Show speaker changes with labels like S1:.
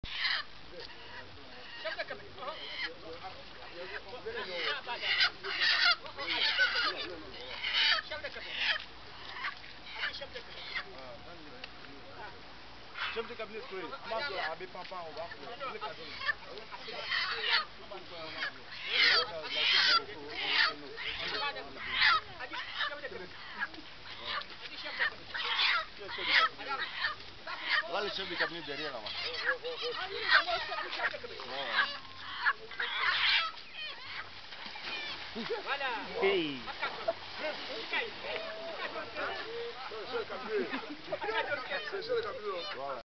S1: Chef de cabinet, avec papa, on va voilà le chef de cabinet derrière là-bas.
S2: Voilà.
S3: Hey.
S1: C'est le cabinet.